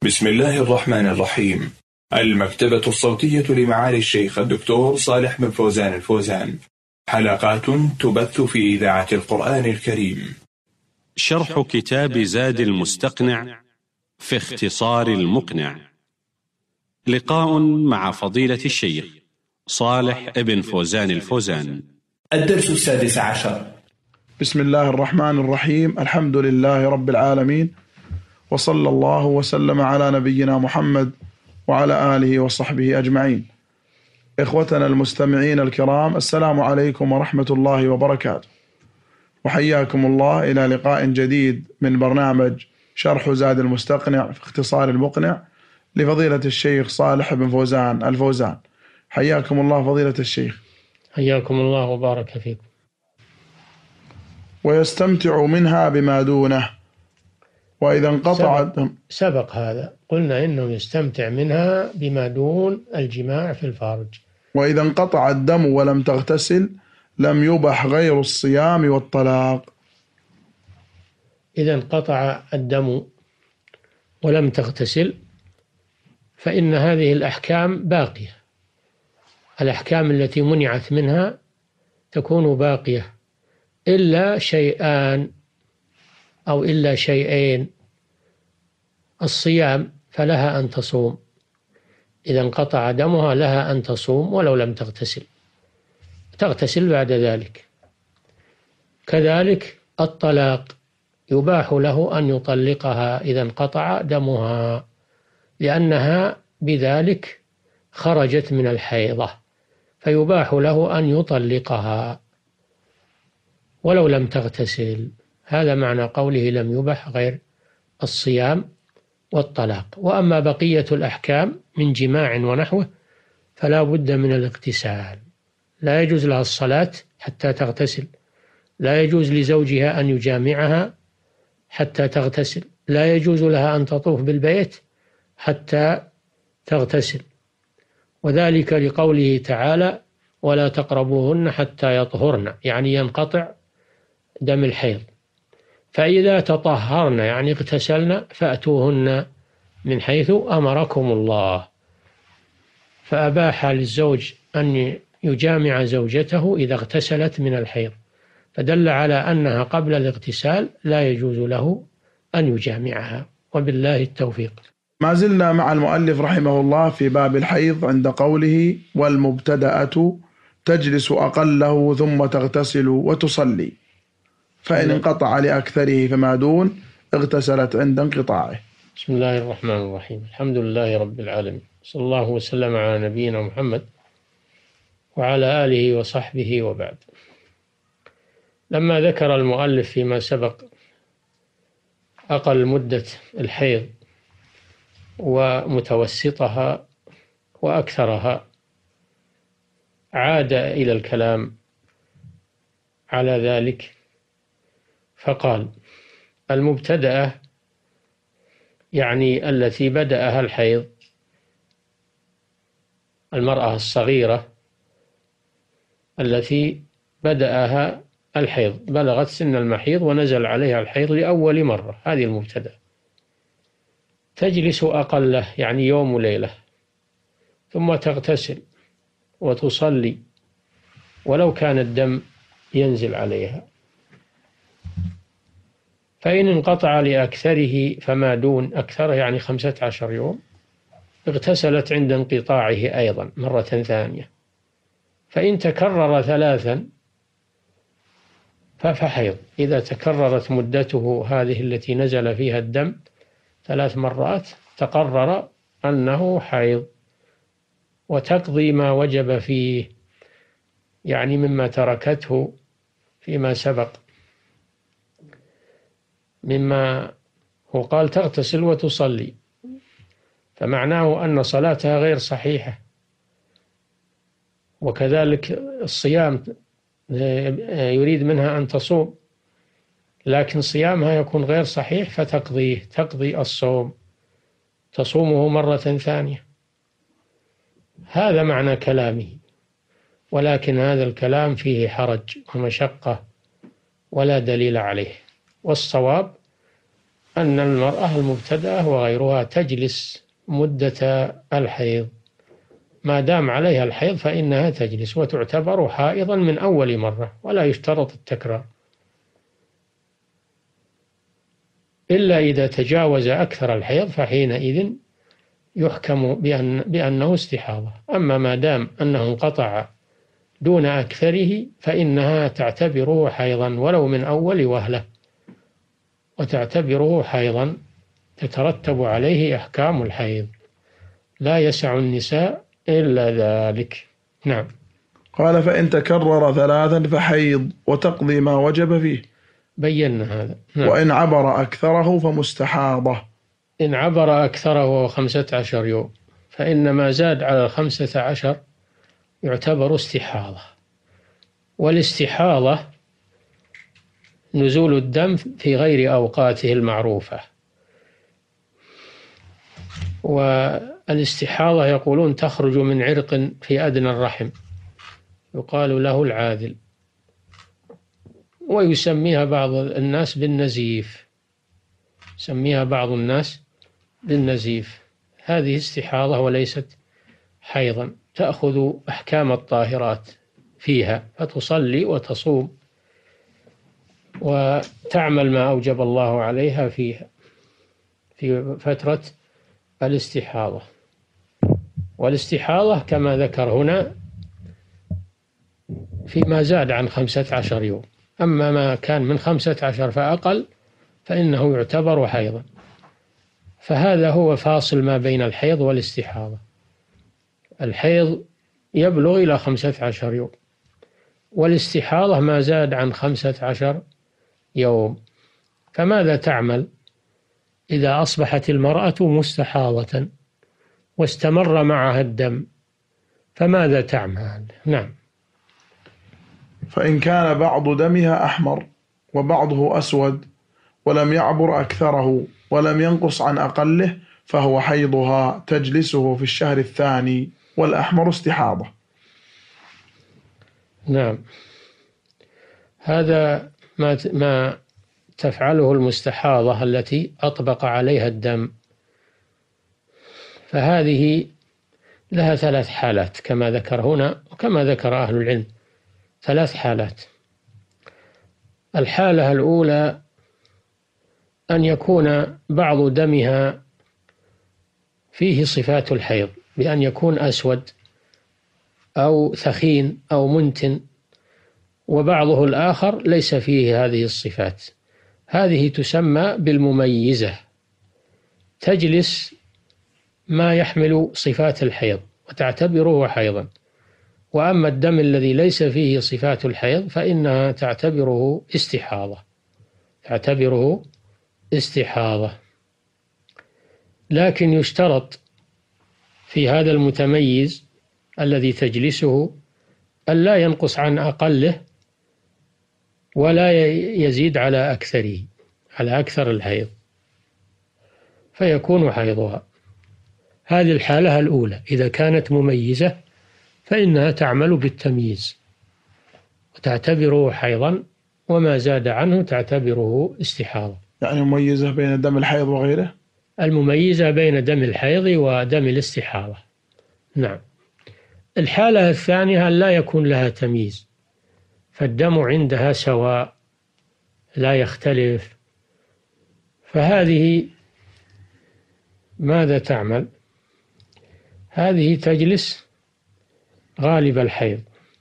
بسم الله الرحمن الرحيم. المكتبة الصوتية لمعالي الشيخ الدكتور صالح بن فوزان الفوزان، حلقات تبث في إذاعة القرآن الكريم. شرح كتاب زاد المستقنع في اختصار المقنع، لقاء مع فضيلة الشيخ صالح بن فوزان الفوزان. الدرس 16. بسم الله الرحمن الرحيم. الحمد لله رب العالمين، وصلى الله وسلم على نبينا محمد وعلى آله وصحبه أجمعين. إخوتنا المستمعين الكرام، السلام عليكم ورحمة الله وبركاته، وحياكم الله إلى لقاء جديد من برنامج شرح زاد المستقنع في اختصار المقنع لفضيلة الشيخ صالح بن فوزان الفوزان. حياكم الله فضيلة الشيخ. حياكم الله وبارك فيكم. ويستمتع منها بما دونه، وإذا انقطع سبق هذا، قلنا إنه يستمتع منها بما دون الجماع في الفارج. وإذا انقطع الدم ولم تغتسل لم يبح غير الصيام والطلاق. إذا انقطع الدم ولم تغتسل فإن هذه الأحكام باقية، الأحكام التي منعت منها تكون باقية إلا شيئان أو إلا شيئين. الصيام فلها أن تصوم، إذا انقطع دمها لها أن تصوم ولو لم تغتسل بعد ذلك. كذلك الطلاق يباح له أن يطلقها إذا انقطع دمها، لأنها بذلك خرجت من الحيضة، فيباح له أن يطلقها ولو لم تغتسل. هذا معنى قوله لم يبح غير الصيام والطلاق. وأما بقية الأحكام من جماع ونحوه فلا بد من الاغتسال. لا يجوز لها الصلاة حتى تغتسل، لا يجوز لزوجها أن يجامعها حتى تغتسل، لا يجوز لها أن تطوف بالبيت حتى تغتسل، وذلك لقوله تعالى ولا تقربوهن حتى يطهرن، يعني ينقطع دم الحيض. فإذا تطهرن يعني اغتسلن فأتوهن من حيث أمركم الله. فأباح للزوج أن يجامع زوجته إذا اغتسلت من الحيض، فدل على أنها قبل الاغتسال لا يجوز له أن يجامعها، وبالله التوفيق. ما زلنا مع المؤلف رحمه الله في باب الحيض عند قوله والمبتدأة تجلس أقله ثم تغتسل وتصلي، فإن انقطع لأكثره فما دون اغتسلت عند انقطاعه. بسم الله الرحمن الرحيم. الحمد لله رب العالمين، صلى الله وسلم على نبينا محمد وعلى آله وصحبه وبعد. لما ذكر المؤلف فيما سبق أقل مدة الحيض ومتوسطها وأكثرها، عاد إلى الكلام على ذلك فقال المبتدأة يعني التي بدأها الحيض، المرأة الصغيرة التي بدأها الحيض، بلغت سن المحيض ونزل عليها الحيض لأول مرة، هذه المبتدأة. تجلس أقله يعني يوم وليلة، ثم تغتسل وتصلي ولو كان الدم ينزل عليها. فإن انقطع لأكثره فما دون أكثره يعني 15 يوم اغتسلت عند انقطاعه أيضا مرة ثانية. فإن تكرر 3 فحيض. إذا تكررت مدته هذه التي نزل فيها الدم 3 مرات تقرر أنه حيض، وتقضي ما وجب فيه، يعني مما تركته فيما سبق، مما هو قال تغتسل وتصلي، فمعناه أن صلاتها غير صحيحة. وكذلك الصيام يريد منها أن تصوم، لكن صيامها يكون غير صحيح تقضي الصوم، تصومه مرة ثانية. هذا معنى كلامه، ولكن هذا الكلام فيه حرج ومشقة ولا دليل عليه. والصواب أن المرأة المبتدأة وغيرها تجلس مدة الحيض، ما دام عليها الحيض فإنها تجلس وتعتبر حائضا من أول مرة، ولا يشترط التكرار، إلا إذا تجاوز أكثر الحيض فحينئذ يحكم بأنه استحاضة. أما ما دام أنه انقطع دون أكثره فإنها تعتبره حيضا ولو من أول وهلة، وتعتبره حيضا تترتب عليه أحكام الحيض، لا يسع النساء إلا ذلك. نعم. قال: فإن تكرر 3 فحيض وتقضي ما وجب فيه. بينا هذا. نعم. وإن عبر أكثره فمستحاضة. إن عبر أكثره 15 يوم فإن ما زاد على 15 يعتبر استحاضة. والاستحاضة نزول الدم في غير أوقاته المعروفة. والاستحاضة يقولون تخرج من عرق في أدنى الرحم يقال له العاذل، ويسميها بعض الناس بالنزيف، يسميها بعض الناس بالنزيف. هذه استحاضة وليست حيضا، تأخذ أحكام الطاهرات فيها، فتصلي وتصوم وتعمل ما أوجب الله عليها فيها في فترة الاستحاضة. والاستحاضة كما ذكر هنا فيما زاد عن 15 يوم، أما ما كان من 15 فأقل فإنه يعتبر حيضا. فهذا هو فاصل ما بين الحيض والاستحاضة. الحيض يبلغ إلى 15 يوم، والاستحاضة ما زاد عن 15 يوم. فماذا تعمل إذا أصبحت المرأة مستحاضة واستمر معها الدم؟ فماذا تعمل؟ نعم. فإن كان بعض دمها أحمر وبعضه أسود ولم يعبر أكثره ولم ينقص عن أقله فهو حيضها تجلسه في الشهر الثاني، والأحمر استحاضة. نعم. هذا ما تفعله المستحاضة التي أطبق عليها الدم، فهذه لها 3 حالات كما ذكر هنا وكما ذكر أهل العلم، 3 حالات. الحالة الأولى أن يكون بعض دمها فيه صفات الحيض، بأن يكون أسود أو ثخين أو منتن، وبعضه الآخر ليس فيه هذه الصفات. هذه تسمى بالمميزة، تجلس ما يحمل صفات الحيض وتعتبره حيضا. وأما الدم الذي ليس فيه صفات الحيض فإنها تعتبره استحاضة. لكن يشترط في هذا المتميز الذي تجلسه ألا ينقص عن أقله ولا يزيد على أكثره، على أكثر الحيض، فيكون حيضها. هذه الحالة الأولى. إذا كانت مميزة فإنها تعمل بالتمييز وتعتبره حيضا، وما زاد عنه تعتبره استحاضة. يعني مميزة بين دم الحيض وغيره؟ المميزة بين دم الحيض ودم الاستحاضة. نعم. الحالة الثانية لا يكون لها تمييز، فالدم عندها سواء لا يختلف، فهذه ماذا تعمل؟ هذه تجلس غالب الحيض،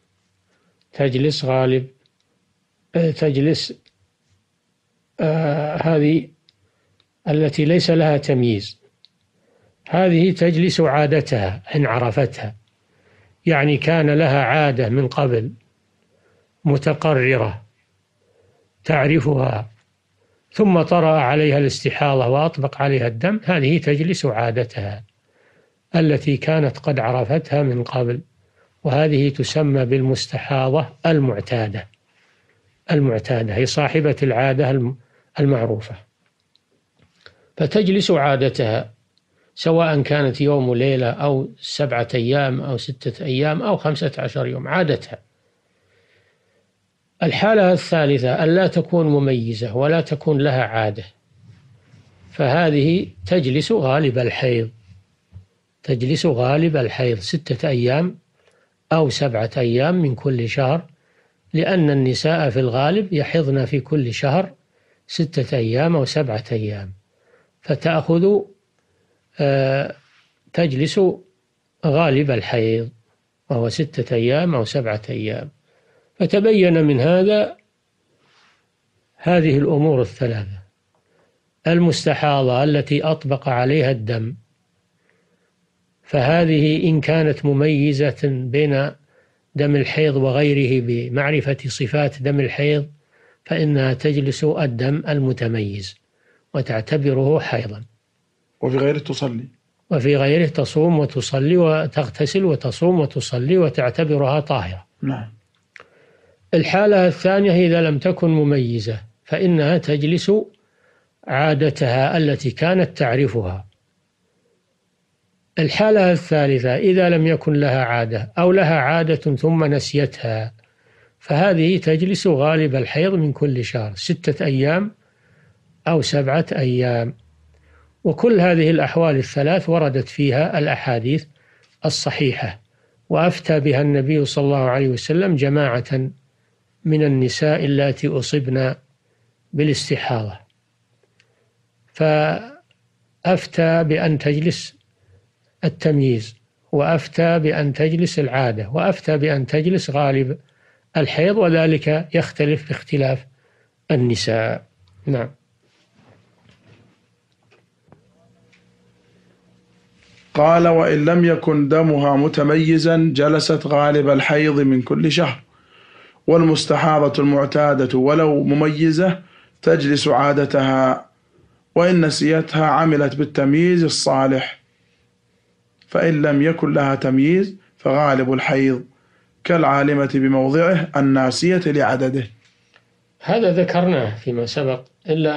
هذه التي ليس لها تمييز، هذه تجلس عادتها إن عرفتها، يعني كان لها عادة من قبل متقررة تعرفها ثم طرأ عليها الاستحاضة وأطبق عليها الدم، هذه تجلس عادتها التي كانت قد عرفتها من قبل، وهذه تسمى بالمستحاضة المعتادة، هي صاحبة العادة المعروفة. فتجلس عادتها سواء كانت يوم وليلة أو 7 أيام أو 6 أيام أو 15 يوم، عادتها. الحالة الثالثة أن لا تكون مميزة ولا تكون لها عادة، فهذه تجلس غالب الحيض، تجلس غالب الحيض 6 أيام أو 7 أيام من كل شهر، لأن النساء في الغالب يحضن في كل شهر 6 أيام أو 7 أيام، فتأخذ تجلس غالب الحيض وهو 6 أيام أو 7 أيام. فتبين من هذا هذه الأمور الثلاثة: المستحاضة التي أطبق عليها الدم، فهذه إن كانت مميزة بين دم الحيض وغيره بمعرفة صفات دم الحيض فإنها تجلس الدم المتميز وتعتبره حيضا. وفي غيره تصلي، وفي غيره تصوم وتصلي وتغتسل وتصوم وتصلي وتعتبرها طاهرة. نعم. الحالة الثانية إذا لم تكن مميزة فإنها تجلس عادتها التي كانت تعرفها. الحالة الثالثة إذا لم يكن لها عادة أو لها عادة ثم نسيتها، فهذه تجلس غالب الحيض من كل شهر 6 أيام أو 7 أيام. وكل هذه الأحوال الثلاث وردت فيها الأحاديث الصحيحة، وأفتى بها النبي صلى الله عليه وسلم جماعة من النساء اللاتي أصبن بالاستحاضة، فأفتى بأن تجلس التمييز، وأفتى بأن تجلس العادة، وأفتى بأن تجلس غالب الحيض، وذلك يختلف باختلاف النساء. نعم. قال: وإن لم يكن دمها متميزا جلست غالب الحيض من كل شهر، والمستحاضة المعتادة ولو مميزة تجلس عادتها، وإن نسيتها عملت بالتمييز الصالح، فإن لم يكن لها تمييز فغالب الحيض كالعالمة بموضعه الناسية لعدده. هذا ذكرناه فيما سبق، إلا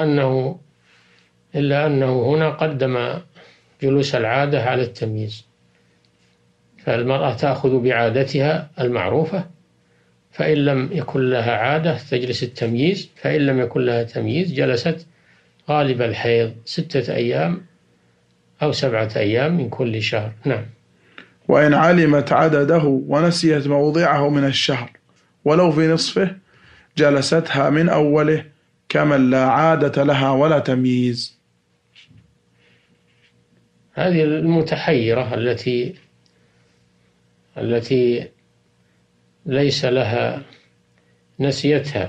أنه هنا قدم جلوس العادة على التمييز. فالمرأة تأخذ بعادتها المعروفة، فإن لم يكن لها عادة تجلس التمييز، فإن لم يكن لها تمييز جلست غالب الحيض 6 أيام أو 7 أيام من كل شهر. نعم. وإن علمت عدده ونسيت موضعه من الشهر ولو في نصفه جلستها من أوله كمن لا عادة لها ولا تمييز. هذه المتحيرة التي ليس لها، نسيتها،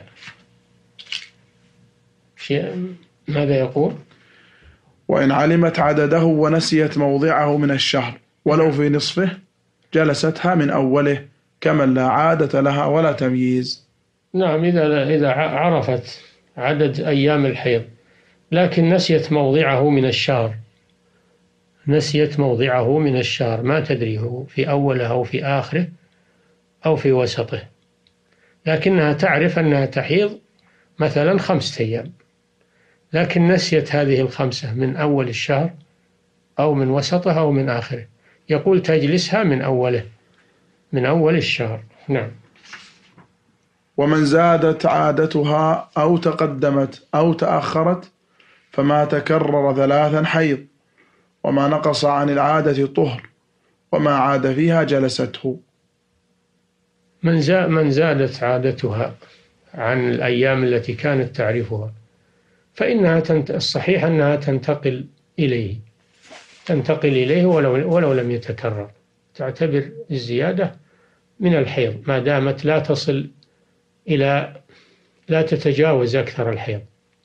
ماذا يقول؟ وإن علمت عدده ونسيت موضعه من الشهر ولو في نصفه جلستها من أوله كمن لا عادة لها ولا تمييز. نعم. إذا عرفت عدد أيام الحيض لكن نسيت موضعه من الشهر، نسيت موضعه من الشهر، ما تدريه في أوله أو في آخره أو في وسطه، لكنها تعرف أنها تحيض مثلا 5 أيام، لكن نسيت هذه ال5 من أول الشهر أو من وسطه أو من آخره، يقول تجلسها من أوله، من أول الشهر. نعم. ومن زادت عادتها أو تقدمت أو تأخرت فما تكرر 3 حيض، وما نقص عن العادة طهر، وما عاد فيها جلسته. من زادت عادتها عن الأيام التي كانت تعرفها فإنها الصحيح أنها تنتقل إليه ولو لم يتكرر، تعتبر الزيادة من الحيض ما دامت لا تصل لا تتجاوز أكثر الحيض،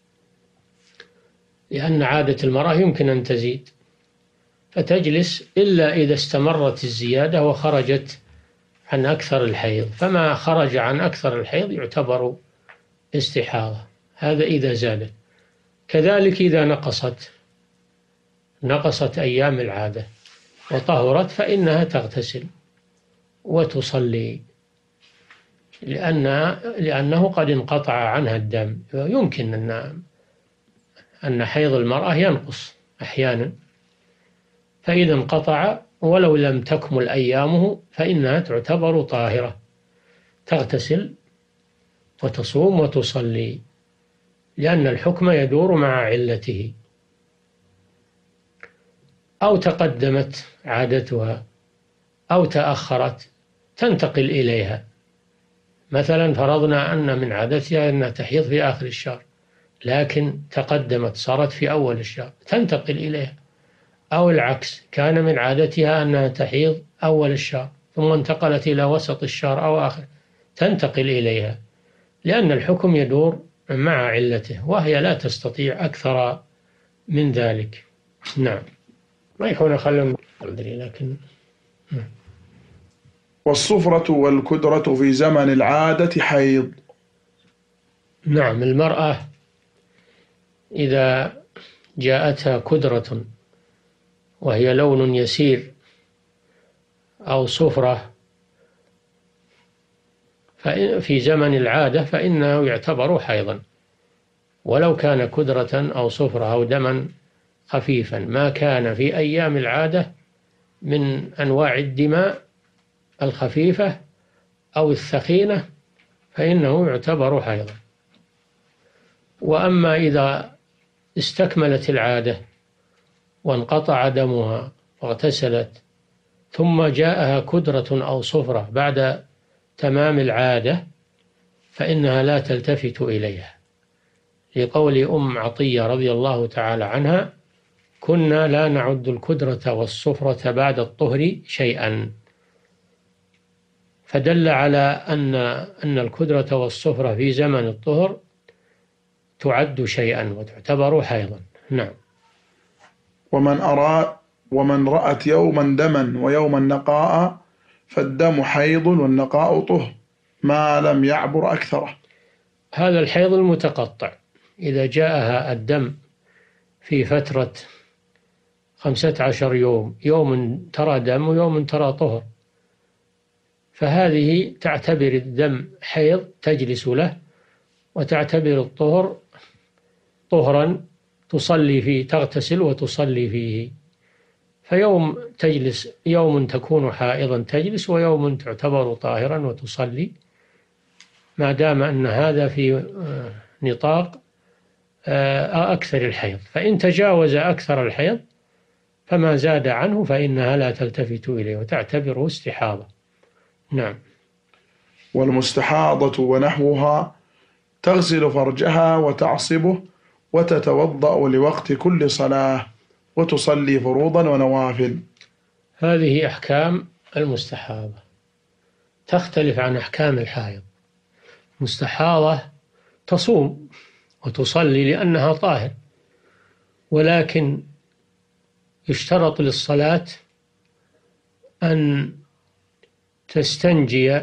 لأن عادة المرأة يمكن أن تزيد، فتجلس إلا إذا استمرت الزيادة وخرجت عن أكثر الحيض، فما خرج عن أكثر الحيض يعتبر استحاضة. هذا إذا زادت. كذلك إذا نقصت أيام العادة وطهرت فإنها تغتسل وتصلي، لأنه قد انقطع عنها الدم. يمكن أن حيض المرأة ينقص أحيانا، فإذا انقطع ولو لم تكمل أيامه فإنها تعتبر طاهرة، تغتسل وتصوم وتصلي، لأن الحكم يدور مع علته. أو تقدمت عادتها أو تأخرت تنتقل إليها. مثلا فرضنا أن من عادتها أنها تحيض في آخر الشهر، لكن تقدمت صارت في أول الشهر تنتقل إليها، أو العكس، كان من عادتها أنها تحيض أول الشهر ثم انتقلت إلى وسط الشهر أو آخر تنتقل إليها، لأن الحكم يدور مع علته، وهي لا تستطيع أكثر من ذلك. نعم. ما يكون خلهم أدري، لكن والصفرة والكدرة في زمن العادة حيض. نعم، المرأة إذا جاءتها كدرة وهي لون يسير أو صفرة في زمن العادة فإنه يعتبر حيضا، ولو كان كدرة أو صفرة أو دما خفيفا، ما كان في أيام العادة من أنواع الدماء الخفيفة أو الثخينة فإنه يعتبر حيضا. وأما إذا استكملت العادة وانقطع دمها واغتسلت ثم جاءها كدرة أو صفرة بعد تمام العادة فإنها لا تلتفت إليها، لقول عطية رضي الله تعالى عنها: كنا لا نعد الكدرة والصفرة بعد الطهر شيئا، فدل على أن الكدرة والصفرة في زمن الطهر تعد شيئا وتعتبر حيضا. نعم. ومن رأت يوما دما ويوما نقاء فالدم حيض والنقاء طهر ما لم يعبر أكثره. هذا الحيض المتقطع، إذا جاءها الدم في فترة 15 يوم، يوم ترى دم ويوم ترى طهر، فهذه تعتبر الدم حيض تجلس له، وتعتبر الطهر طهرا تصلي فيه، تغتسل وتصلي فيه. فيوم تجلس، يوم تكون حائضا تجلس، ويوم تعتبر طاهرا وتصلي، ما دام أن هذا في نطاق أكثر الحيض. فإن تجاوز أكثر الحيض فما زاد عنه فإنها لا تلتفت إليه وتعتبره استحاضة. نعم. والمستحاضة ونحوها تغسل فرجها وتعصبه وتتوضأ لوقت كل صلاة وتصلي فروضا ونوافل. هذه أحكام المستحاضة تختلف عن أحكام الحائض. المستحاضة تصوم وتصلي لأنها طاهر، ولكن يشترط للصلاة أن تستنجي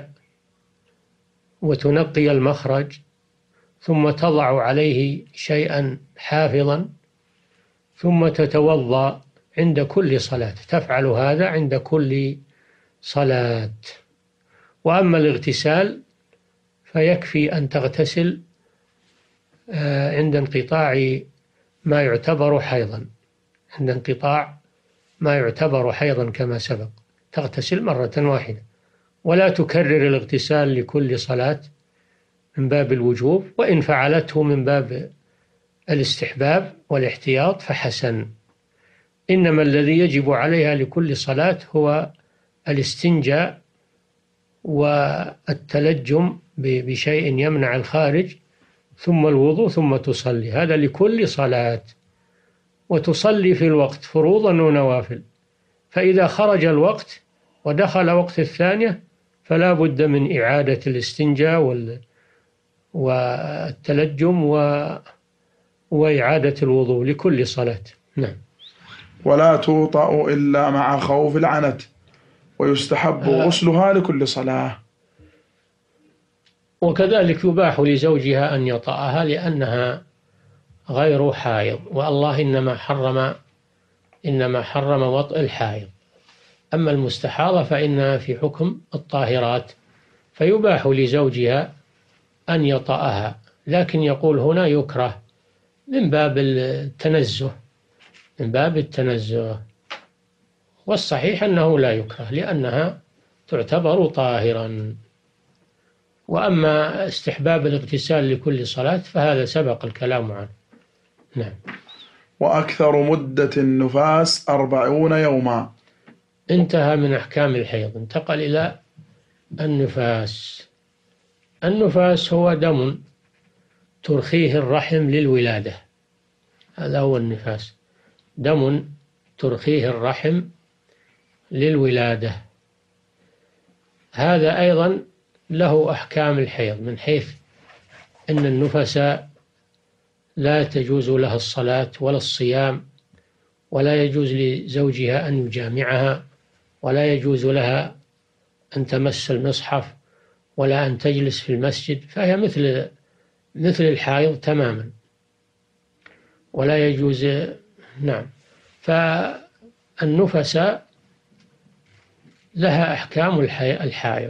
وتنقي المخرج، ثم تضع عليه شيئا حافظا، ثم تتوضأ عند كل صلاة، تفعل هذا عند كل صلاة. وأما الاغتسال فيكفي أن تغتسل عند انقطاع ما يعتبر حيضا، عند انقطاع ما يعتبر حيضا كما سبق، تغتسل مرة واحدة، ولا تكرر الاغتسال لكل صلاة من باب الوجوب، وإن فعلته من باب الاستحباب والاحتياط فحسن. إنما الذي يجب عليها لكل صلاة هو الاستنجاء والتلجم بشيء يمنع الخارج، ثم الوضوء، ثم تصلي، هذا لكل صلاة، وتصلي في الوقت فروضا ونوافل. فإذا خرج الوقت ودخل وقت الثانية فلا بد من إعادة الاستنجاء والتلجم وإعادة الوضوء لكل صلاة. نعم. ولا توطأ إلا مع خوف العنت، ويستحب غسلها لكل صلاة. وكذلك يباح لزوجها أن يطأها لأنها غير حائض، والله إنما حرم وطئ الحائض. أما المستحاضة فإنها في حكم الطاهرات، فيباح لزوجها أن يطأها، لكن يقول هنا يكره من باب التنزه، والصحيح أنه لا يكره لأنها تعتبر طاهرا. وأما استحباب الاغتسال لكل صلاة فهذا سبق الكلام عنه. نعم. وأكثر مدة النفاس 40 يوما. انتهى من أحكام الحيض، انتقل إلى النفاس. النفاس هو دم ترخيه الرحم للولادة، هذا هو النفاس، دم ترخيه الرحم للولادة. هذا أيضا له أحكام الحيض، من حيث أن النفس لا تجوز لها الصلاة ولا الصيام، ولا يجوز لزوجها أن يجامعها، ولا يجوز لها أن تمس المصحف، ولا أن تجلس في المسجد، فهي مثل الحائض تماما، ولا يجوز. نعم. فالنفس لها أحكام الحائض،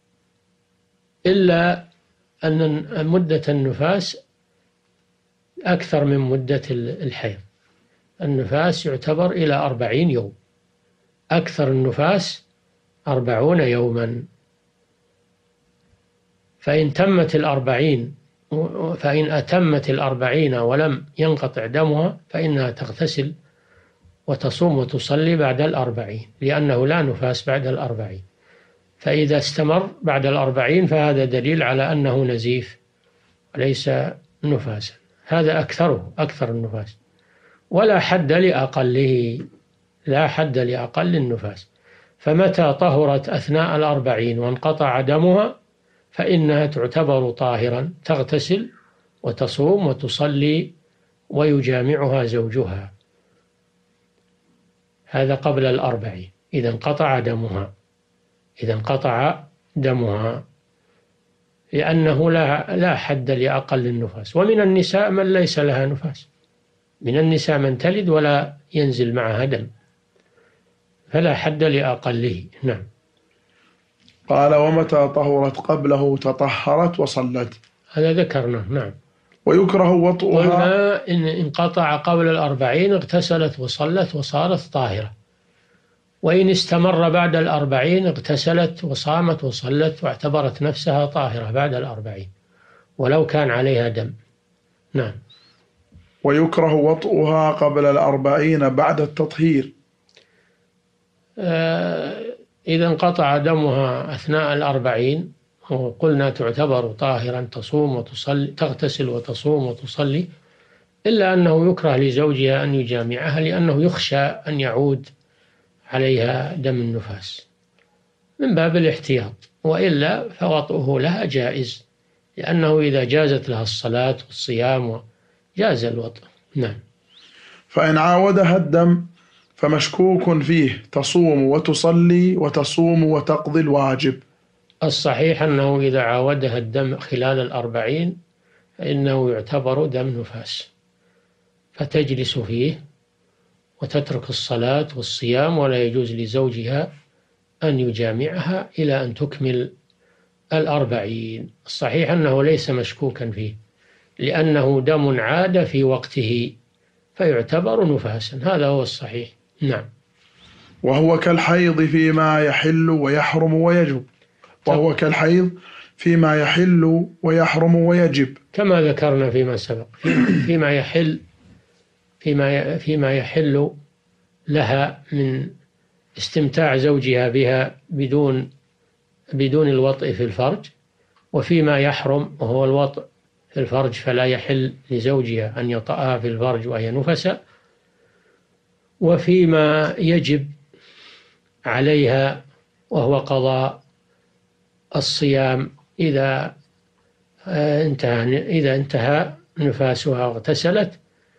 إلا أن مدة النفاس أكثر من مدة الحيض. النفاس يعتبر إلى 40 يوم، أكثر النفاس 40 يوما. فإن أتمت 40 ولم ينقطع دمها فإنها تغتسل وتصوم وتصلي بعد 40، لأنه لا نفاس بعد 40. فإذا استمر بعد 40 فهذا دليل على أنه نزيف وليس نفاسا. هذا أكثر النفاس، ولا حد لأقله، لا حد لأقل النفاس. فمتى طهرت أثناء 40 وانقطع دمها فإنها تعتبر طاهرا، تغتسل وتصوم وتصلي ويجامعها زوجها. هذا قبل 40 إذا انقطع دمها، لأنه لا حد لأقل النفاس. ومن النساء من ليس لها نفاس، من النساء من تلد ولا ينزل معها دم، فلا حد لأقله. نعم. قال: ومتى طهرت قبله تطهرت وصلت. هذا ذكرنا. نعم. ويكره وطئها. قلنا إن انقطع قبل 40 اغتسلت وصلت وصارت طاهرة، وإن استمر بعد 40 اغتسلت وصامت وصلت واعتبرت نفسها طاهرة بعد 40 ولو كان عليها دم. نعم. ويكره وطئها قبل 40 بعد التطهير. إذا انقطع دمها أثناء 40 وقلنا تعتبر طاهرا، تصوم وتصلي، تغتسل وتصوم وتصلي، إلا أنه يكره لزوجها أن يجامعها، لأنه يخشى أن يعود عليها دم النفاس من باب الاحتياط، وإلا فوطئه لها جائز، لأنه إذا جازت لها الصلاة والصيام جاز الوطئ. نعم. فإن عاودها الدم فمشكوك فيه تصوم وتصلي وتصوم وتقضي الواجب. الصحيح أنه إذا عاودها الدم خلال 40 فإنه يعتبر دم نفاس، فتجلس فيه وتترك الصلاة والصيام، ولا يجوز لزوجها أن يجامعها إلى أن تكمل 40. الصحيح أنه ليس مشكوكا فيه، لأنه دم عاد في وقته فيعتبر نفاسا، هذا هو الصحيح. نعم. وهو كالحيض فيما يحل ويحرم ويجب. وهو كالحيض فيما يحل ويحرم ويجب، كما ذكرنا فيما سبق. فيما يحل لها من استمتاع زوجها بها بدون الوطء في الفرج، وفيما يحرم وهو الوطء في الفرج، فلا يحل لزوجها أن يطأها في الفرج وهي نفساء، وفيما يجب عليها وهو قضاء الصيام إذا انتهى نفاسها واغتسلت،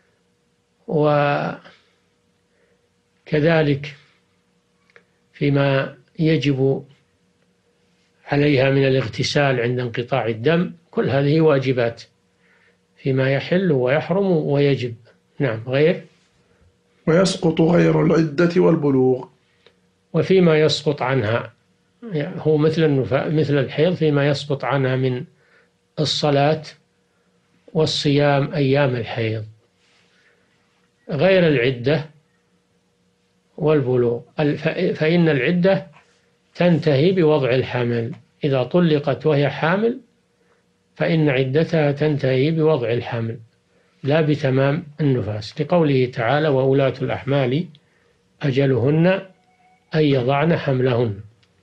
وكذلك فيما يجب عليها من الاغتسال عند انقطاع الدم. كل هذه واجبات فيما يحل ويحرم ويجب. نعم. ويسقط غير العدة والبلوغ. وفيما يسقط عنها هو مثل الحيض، فيما يسقط عنها من الصلاة والصيام أيام الحيض، غير العدة والبلوغ. فإن العدة تنتهي بوضع الحمل، إذا طلقت وهي حامل فإن عدتها تنتهي بوضع الحمل، لا بتمام النفاس، لقوله تعالى: وأولاة الأحمال أجلهن أن يضعن حملهن.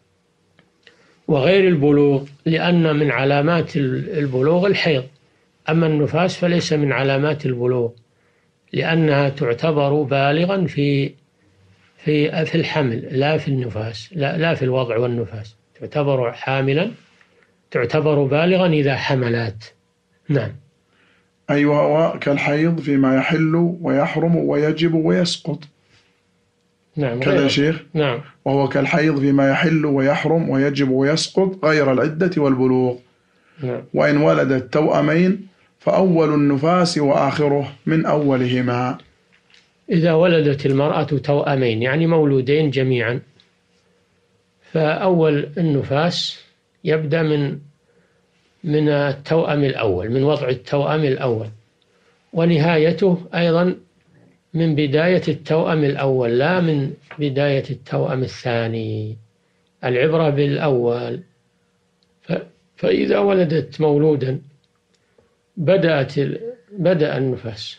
وغير البلوغ، لأن من علامات البلوغ الحيض، أما النفاس فليس من علامات البلوغ، لأنها تعتبر بالغا في الحمل لا في النفاس، لا في الوضع والنفاس، تعتبر حاملا، تعتبر بالغا إذا حملت. نعم. أيوة، هو كالحيض فيما يحل ويحرم ويجب ويسقط. نعم كذا يا شيخ. نعم. وهو كالحيض فيما يحل ويحرم ويجب ويسقط غير العدة والبلوغ. نعم. وإن ولدت توأمين فأول النفاس وآخره من أولهما. إذا ولدت المرأة توأمين يعني مولودين جميعا، فأول النفاس يبدأ من التوأم الأول، من وضع التوأم الأول، ونهايته أيضا من بداية التوأم الأول لا من بداية التوأم الثاني. العبرة بالأول. فإذا ولدت مولودا بدأ النفاس،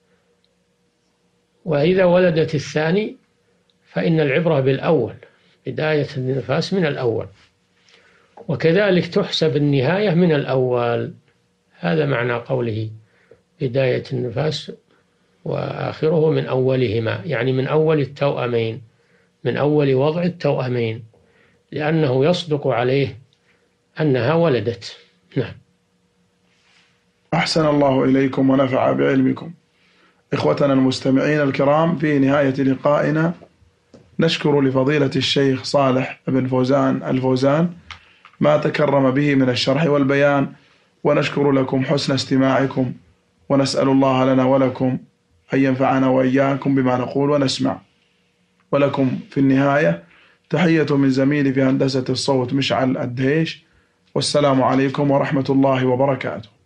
وإذا ولدت الثاني فإن العبرة بالأول، بداية النفاس من الأول، وكذلك تحسب النهاية من الأول. هذا معنى قوله بداية النفاس وآخره من أولهما، يعني من أول التوأمين، من أول وضع التوأمين، لأنه يصدق عليه أنها ولدت. نعم. أحسن الله إليكم ونفع بعلمكم. إخوتنا المستمعين الكرام، في نهاية لقائنا نشكر لفضيلة الشيخ صالح بن فوزان الفوزان ما تكرم به من الشرح والبيان، ونشكر لكم حسن استماعكم، ونسأل الله لنا ولكم أن ينفعنا وإياكم بما نقول ونسمع. ولكم في النهاية تحية من زميلي في هندسة الصوت مشعل الدهيش، والسلام عليكم ورحمة الله وبركاته.